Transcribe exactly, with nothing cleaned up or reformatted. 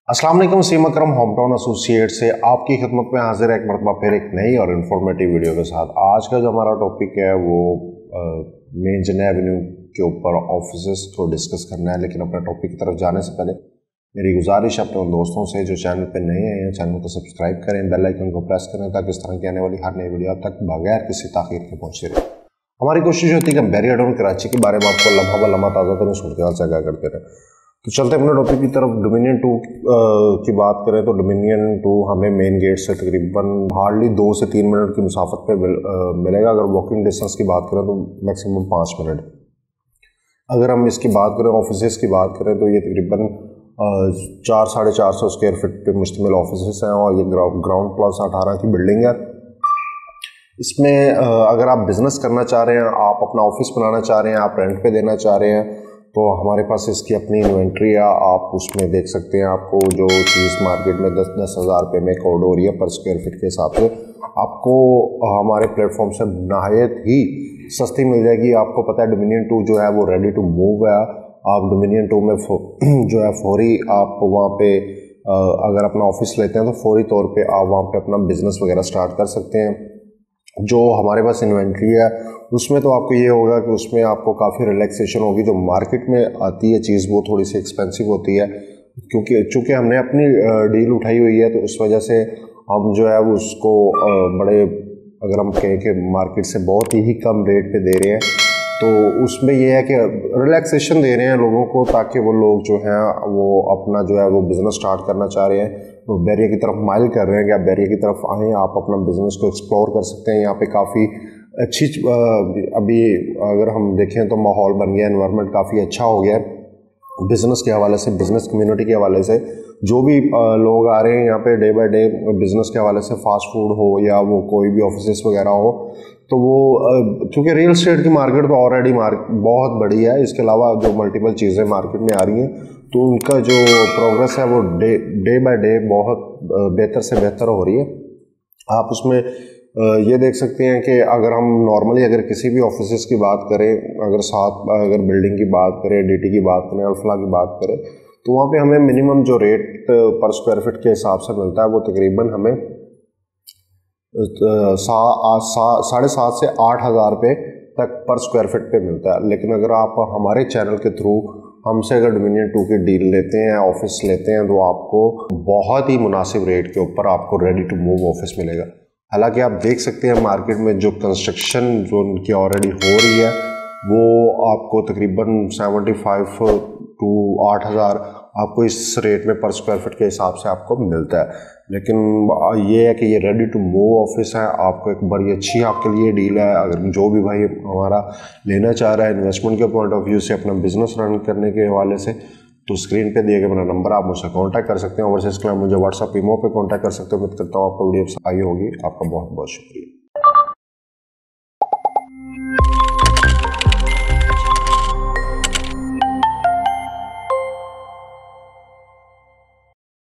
अस्सलाम वालेकुम, सीम अकरम होम टाउन एसोसिएट से आपकी खिदमत में हाजिर है एक मरतबा फिर एक नई और इन्फॉर्मेटिव वीडियो के साथ। आज का जो हमारा टॉपिक है वो मेन जने एवेन्यू के ऊपर ऑफिसेस को डिस्कस करना है। लेकिन अपने टॉपिक की तरफ जाने से पहले मेरी गुजारिश है अपने उन दोस्तों से जो चैनल पे नए हैं चैनल को सब्सक्राइब करें, बेल आइकन को प्रेस करें ताकि इस तरह की आने वाली हर नई वीडियो तक बगैर किसी ताख़ीर के पहुँचती रहे। हमारी कोशिश होती है कि बैरियर डाउन कराची के बारे में आपको लम्हा ब लम्हा ताज़ा करें, सूरत से आगाह करते रहे। तो चलते अपने टॉपिक की तरफ। डोमिनियन टू की बात करें तो डोमिनियन टू हमें मेन गेट से तकरीबन हार्डली दो से तीन मिनट की मुसाफत पे मिल, आ, मिलेगा। अगर वॉकिंग डिस्टेंस की बात करें तो मैक्सिमम पाँच मिनट। अगर हम इसकी बात करें ऑफिसेस की बात करें तो ये तकरीबन चार साढ़े चार सौ स्क्वायर फीट पे मुश्तमिल ऑफिसेस हैं और ये ग्राउंड प्लस अठारह की बिल्डिंग है। इसमें अगर आप बिज़नेस करना चाह रहे हैं, आप अपना ऑफिस बनाना चाह रहे हैं, आप रेंट पे देना चाह रहे हैं तो हमारे पास इसकी अपनी इन्वेंट्री है। आप उसमें देख सकते हैं आपको जो चीज़ मार्केट में दस दस हज़ार रुपये में कोड हो रही है पर स्क्वायर फीट के हिसाब से आपको हमारे प्लेटफॉर्म से नहायत ही सस्ती मिल जाएगी। आपको पता है डोमिनियन टू जो है वो रेडी टू मूव है। आप डोमिनियन टू में जो है फौरी आप वहाँ पे अगर अपना ऑफिस लेते हैं तो फौरी तौर पे आप वहाँ पे अपना बिज़नेस वगैरह स्टार्ट कर सकते हैं। जो हमारे पास इन्वेंट्री है उसमें तो आपको ये होगा कि उसमें आपको काफ़ी रिलैक्सेशन होगी। जो मार्केट में आती है चीज़ वो थोड़ी सी एक्सपेंसिव होती है, क्योंकि चूँकि हमने अपनी डील उठाई हुई है तो उस वजह से हम जो है उसको बड़े, अगर हम कहें कि मार्केट से बहुत ही कम रेट पे दे रहे हैं तो उसमें यह है कि रिलैक्सेशन दे रहे हैं लोगों को ताकि वो लोग जो हैं वो अपना जो है वो बिज़नेस स्टार्ट करना चाह रहे हैं वो बैरियर की तरफ माइल कर रहे हैं कि आप बैरियर की तरफ आएँ, आप अपना बिज़नेस को एक्सप्लोर कर सकते हैं। यहाँ पे काफ़ी अच्छी अभी अगर हम देखें तो माहौल बन गया, एनवायरनमेंट काफ़ी अच्छा हो गया है बिज़नेस के हवाले से, बिज़नेस कम्युनिटी के हवाले से। जो भी लोग आ रहे हैं यहाँ पे डे बाय डे बिज़नेस के हवाले से, फास्ट फूड हो या वो कोई भी ऑफिसेस वगैरह हो, तो वो क्योंकि रियल एस्टेट की मार्केट तो ऑलरेडी मार्केट बहुत बड़ी है, इसके अलावा जो मल्टीपल चीज़ें मार्केट में आ रही हैं तो उनका जो प्रोग्रेस है वो डे डे बाय डे बहुत बेहतर से बेहतर हो रही है। आप उसमें ये देख सकते हैं कि अगर हम नॉर्मली अगर किसी भी ऑफिसेस की बात करें, अगर साथ अगर बिल्डिंग की बात करें, डीटी की बात करें, अल्फला की बात करें तो वहाँ पे हमें मिनिमम जो रेट पर स्क्वायर फीट के हिसाब से मिलता है वो तकरीबन हमें सा, सा, साढ़े सात से आठ हज़ार रुपये तक पर स्क्वायर फीट पे मिलता है। लेकिन अगर आप हमारे चैनल के थ्रू हमसे अगर डोमिनियन टू की डील लेते हैं, ऑफिस लेते हैं तो आपको बहुत ही मुनासिब रेट के ऊपर आपको रेडी टू मूव ऑफिस मिलेगा। हालांकि आप देख सकते हैं मार्केट में जो कंस्ट्रक्शन जो उनकी ऑलरेडी हो रही है वो आपको तकरीबन सेवेंटी फाइव टू आठ हज़ार आपको इस रेट में पर स्क्वायर फीट के हिसाब से आपको मिलता है। लेकिन ये है कि ये रेडी टू मूव ऑफिस है, आपको एक बड़ी अच्छी आपके लिए डील है। अगर जो भी भाई हमारा लेना चाह रहा है इन्वेस्टमेंट के पॉइंट ऑफ व्यू से, अपना बिजनेस रन करने के हवाले से, तो स्क्रीन पे दिए गए मेरा नंबर आप मुझसे कांटेक्ट कर सकते हैं। ओवरसीज के लिए मुझे व्हाट्सएप ईमो पे कांटेक्ट कर सकते हो। उम्मीद करता हूँ आपको वीडियो आई होगी। आपका बहुत बहुत शुक्रिया।